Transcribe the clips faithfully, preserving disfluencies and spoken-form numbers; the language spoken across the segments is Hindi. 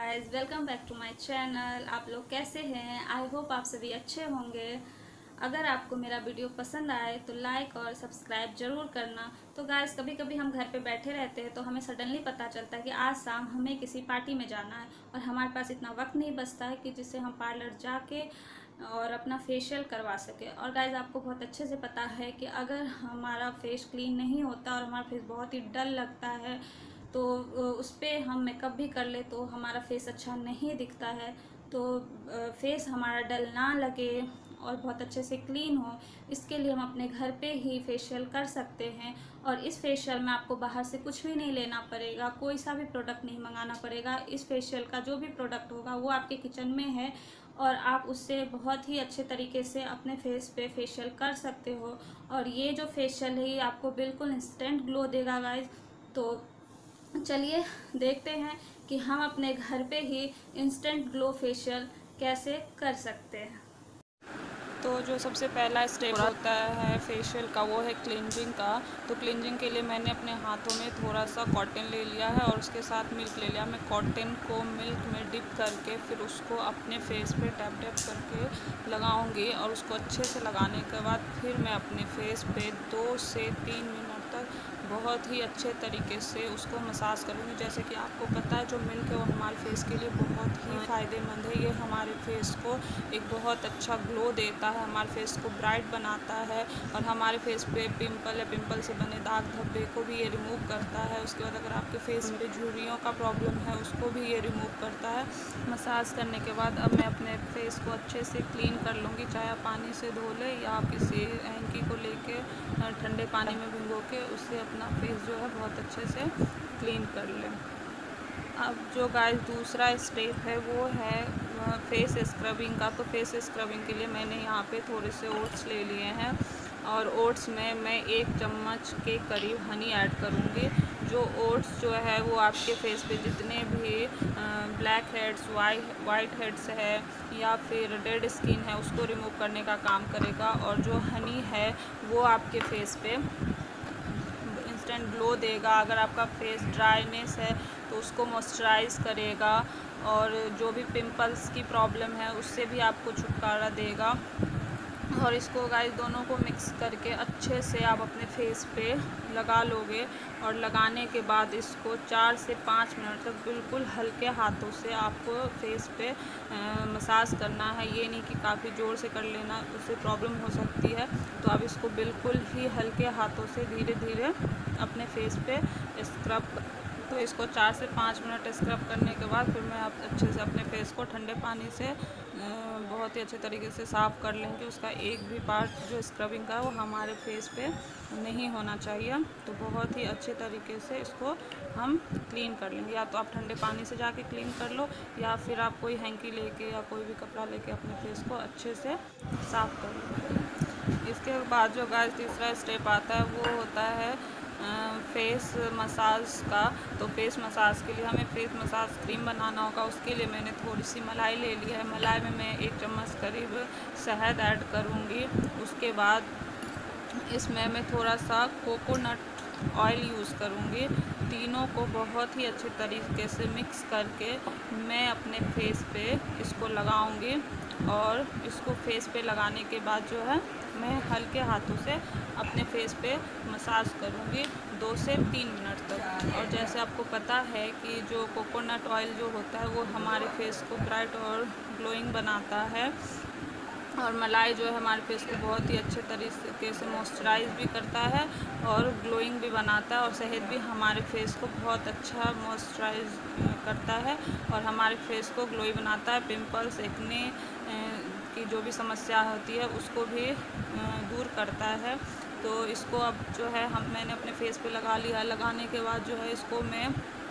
Guys, welcome back to my channel. आप लोग कैसे हैं? आई होप आप सभी अच्छे होंगे। अगर आपको मेरा वीडियो पसंद आए तो लाइक और सब्सक्राइब जरूर करना। तो गाइस, कभी कभी हम घर पे बैठे रहते हैं तो हमें सडनली पता चलता है कि आज शाम हमें किसी पार्टी में जाना है और हमारे पास इतना वक्त नहीं बचता है कि जिससे हम पार्लर जाके और अपना फेशियल करवा सके। और गाइज, आपको बहुत अच्छे से पता है कि अगर हमारा फेस क्लीन नहीं होता और हमारा फेस बहुत ही डल लगता है तो उस पर हम मेकअप भी कर ले तो हमारा फेस अच्छा नहीं दिखता है। तो फेस हमारा डल ना लगे और बहुत अच्छे से क्लीन हो, इसके लिए हम अपने घर पे ही फेशियल कर सकते हैं। और इस फेशियल में आपको बाहर से कुछ भी नहीं लेना पड़ेगा, कोई सा भी प्रोडक्ट नहीं मंगाना पड़ेगा। इस फेशियल का जो भी प्रोडक्ट होगा वो आपके किचन में है और आप उससे बहुत ही अच्छे तरीके से अपने फेस पे फेशियल कर सकते हो। और ये जो फेशियल है ये आपको बिल्कुल इंस्टेंट ग्लो देगा गाइज। तो चलिए देखते हैं कि हम अपने घर पे ही इंस्टेंट ग्लो फेशियल कैसे कर सकते हैं। तो जो सबसे पहला स्टेप होता है फेशियल का वो है क्लिनजिंग का। तो क्लिनजिंग के लिए मैंने अपने हाथों में थोड़ा सा कॉटन ले लिया है और उसके साथ मिल्क ले लिया। मैं कॉटन को मिल्क में डिप करके फिर उसको अपने फेस पे टैप टैप करके लगाऊंगी और उसको अच्छे से लगाने के बाद फिर मैं अपने फेस पे दो से तीन मिनट तक बहुत ही अच्छे तरीके से उसको मसाज करूँगी। जैसे कि आपको पता है जो मिल्क है वो हमारे फेस के लिए बहुत ही फ़ायदेमंद है। ये हमारे फेस को एक बहुत अच्छा ग्लो देता है, हमारे फेस को ब्राइट बनाता है और हमारे फेस पे पिंपल या पिंपल से बने दाग धब्बे को भी ये रिमूव करता है। उसके बाद अगर आपके फेस पे झुर्रियों का प्रॉब्लम है उसको भी ये रिमूव करता है। मसाज करने के बाद अब मैं अपने फेस को अच्छे से क्लीन कर लूँगी, चाहे आप पानी से धो लें या आप किसी हैंकी को लेके ठंडे पानी में भिगो के उससे अपना फेस जो है बहुत अच्छे से क्लीन कर लें। अब जो गाइस दूसरा स्टेप है वो है फेस स्क्रबिंग का। तो फेस स्क्रबिंग के लिए मैंने यहाँ पे थोड़े से ओट्स ले लिए हैं और ओट्स में मैं एक चम्मच के करीब हनी ऐड करूँगी। जो ओट्स जो है वो आपके फेस पे जितने भी black heads, white white heads है या फिर डेड स्किन है उसको रिमूव करने का काम करेगा। और जो हनी है वो आपके फेस पे इंस्टेंट ग्लो देगा। अगर आपका फेस ड्राइनेस है तो उसको मॉइस्चराइज करेगा और जो भी पिंपल्स की प्रॉब्लम है उससे भी आपको छुटकारा देगा। और इसको गाइस दोनों को मिक्स करके अच्छे से आप अपने फेस पे लगा लोगे और लगाने के बाद इसको चार से पाँच मिनट तक बिल्कुल हल्के हाथों से आपको फेस पे मसाज करना है। ये नहीं कि काफ़ी ज़ोर से कर लेना, उससे प्रॉब्लम हो सकती है। तो आप इसको बिल्कुल ही हल्के हाथों से धीरे धीरे अपने फेस पे स्क्रब। तो इसको चार से पाँच मिनट स्क्रब करने के बाद फिर मैं आप अच्छे से अपने फेस को ठंडे पानी से बहुत ही अच्छे तरीके से साफ़ कर लेंगे। उसका एक भी पार्ट जो स्क्रबिंग का है वो हमारे फेस पे नहीं होना चाहिए। तो बहुत ही अच्छे तरीके से इसको हम क्लीन कर लेंगे। या तो आप ठंडे पानी से जाके क्लीन कर लो या फिर आप कोई हैंकी लेके या कोई भी कपड़ा लेके अपने फेस को अच्छे से साफ़ कर लो। इसके बाद जो गाइस तीसरा स्टेप आता है वो होता है फेस मसाज का। तो फेस मसाज के लिए हमें फेस मसाज क्रीम बनाना होगा। उसके लिए मैंने थोड़ी सी मलाई ले ली है। मलाई में मैं एक चम्मच करीब शहद ऐड करूँगी। उसके बाद इसमें मैं थोड़ा सा कोकोनट ऑयल यूज़ करूँगी। तीनों को बहुत ही अच्छे तरीके से मिक्स करके मैं अपने फेस पे इसको लगाऊंगी और इसको फेस पे लगाने के बाद जो है मैं हल्के हाथों से अपने फेस पे मसाज करूँगी दो से तीन मिनट तक। और जैसे आपको पता है कि जो कोकोनट ऑयल जो होता है वो हमारे फेस को ब्राइट और ग्लोइंग बनाता है और मलाई जो है हमारे फेस को बहुत ही अच्छे तरीके से मॉइस्चराइज भी करता है और ग्लोइंग भी बनाता है। और शहद भी हमारे फेस को बहुत अच्छा मॉइस्चराइज करता है और हमारे फेस को ग्लोई बनाता है। पिंपल्स, एक्ने की जो भी समस्या होती है उसको भी दूर करता है। तो इसको अब जो है हम मैंने अपने फेस पे लगा लिया। लगाने के बाद जो है इसको मैं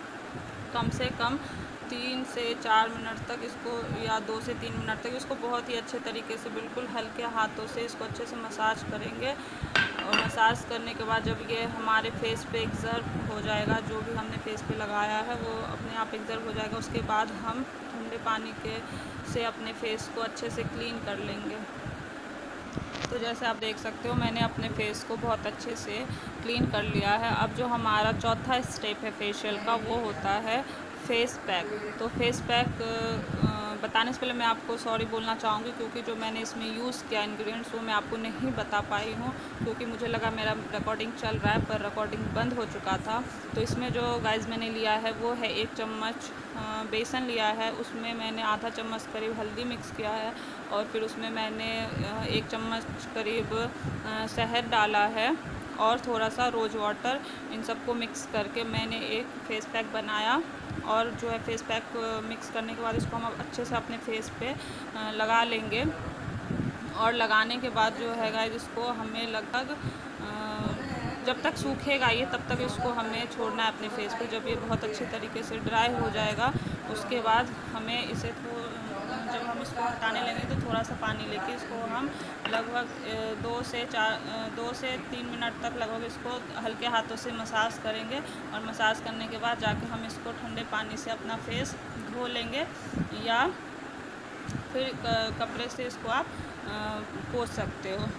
कम से कम तीन से चार मिनट तक इसको या दो से तीन मिनट तक इसको बहुत ही अच्छे तरीके से बिल्कुल हल्के हाथों से इसको अच्छे से मसाज करेंगे। और मसाज करने के बाद जब ये हमारे फेस पे एग्जर्व हो जाएगा, जो भी हमने फेस पे लगाया है वो अपने आप एग्जर्व हो जाएगा, उसके बाद हम ठंडे पानी के से अपने फेस को अच्छे से क्लीन कर लेंगे। तो जैसे आप देख सकते हो मैंने अपने फेस को बहुत अच्छे से क्लीन कर लिया है। अब जो हमारा चौथा स्टेप है फेशियल का वो होता है फेस पैक। तो फेस पैक बताने से पहले मैं आपको सॉरी बोलना चाहूँगी, क्योंकि जो मैंने इसमें यूज़ किया इंग्रेडिएंट्स वो मैं आपको नहीं बता पाई हूँ, क्योंकि मुझे लगा मेरा रिकॉर्डिंग चल रहा है, पर रिकॉर्डिंग बंद हो चुका था। तो इसमें जो गाइस मैंने लिया है वो है एक चम्मच बेसन लिया है, उसमें मैंने आधा चम्मच करीब हल्दी मिक्स किया है, और फिर उसमें मैंने एक चम्मच करीब शहद डाला है, और थोड़ा सा रोज़ वाटर। इन सबको मिक्स करके मैंने एक फेस पैक बनाया। और जो है फेस पैक मिक्स करने के बाद इसको हम अच्छे से अपने फेस पे लगा लेंगे। और लगाने के बाद जो है गाइस इसको हमें लगभग जब तक सूखेगा ये तब तक इसको हमें छोड़ना है अपने फेस पे। जब ये बहुत अच्छी तरीके से ड्राई हो जाएगा उसके बाद हमें इसे तो जब हम इसको हटाने लगेंगे तो थोड़ा सा पानी लेके इसको हम लगभग दो से चार दो से तीन मिनट तक लगभग इसको हल्के हाथों से मसाज करेंगे। और मसाज करने के बाद जाके हम इसको ठंडे पानी से अपना फेस धो लेंगे, या फिर कपड़े से इसको आप पोंछ सकते हो।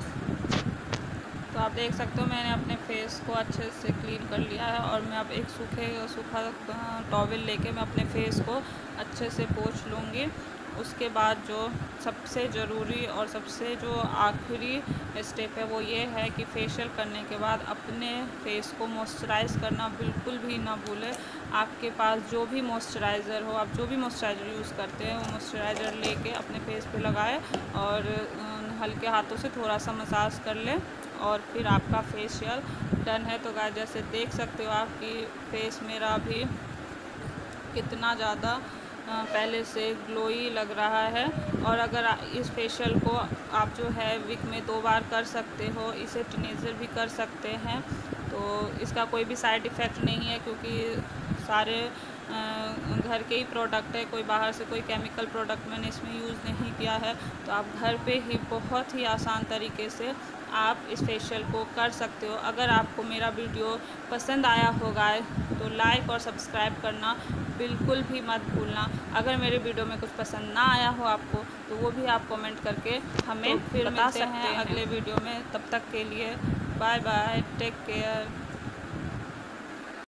तो आप देख सकते हो मैंने अपने फेस को अच्छे से क्लीन कर लिया है, और मैं अब एक सूखे सूखा टॉवल लेके मैं अपने फेस को अच्छे से पोंछ लूँगी। उसके बाद जो सबसे ज़रूरी और सबसे जो आखिरी स्टेप है वो ये है कि फेशियल करने के बाद अपने फेस को मॉइस्चराइज़ करना बिल्कुल भी ना भूलें। आपके पास जो भी मॉइस्चराइज़र हो, आप जो भी मॉइस्चराइज़र यूज़ करते हैं वो मॉइस्चराइज़र लेके अपने फेस पे लगाएं और हल्के हाथों से थोड़ा सा मसाज कर लें, और फिर आपका फेशियल डन है। तो गाइस जैसे देख सकते हो आपकी फेस मेरा अभी कितना ज़्यादा पहले से ग्लोई लग रहा है। और अगर इस फेशियल को आप जो है वीक में दो बार कर सकते हो, इसे टीनेजर भी कर सकते हैं। तो इसका कोई भी साइड इफ़ेक्ट नहीं है, क्योंकि सारे घर के ही प्रोडक्ट है, कोई बाहर से कोई केमिकल प्रोडक्ट मैंने इसमें यूज़ नहीं किया है। तो आप घर पे ही बहुत ही आसान तरीके से आप इस फेशियल को कर सकते हो। अगर आपको मेरा वीडियो पसंद आया होगा तो लाइक और सब्सक्राइब करना बिल्कुल भी मत भूलना। अगर मेरे वीडियो में कुछ पसंद ना आया हो आपको तो वो भी आप कमेंट करके हमें तो फिर बता सकते हैं अगले वीडियो में। तब तक के लिए बाय बाय, टेक केयर।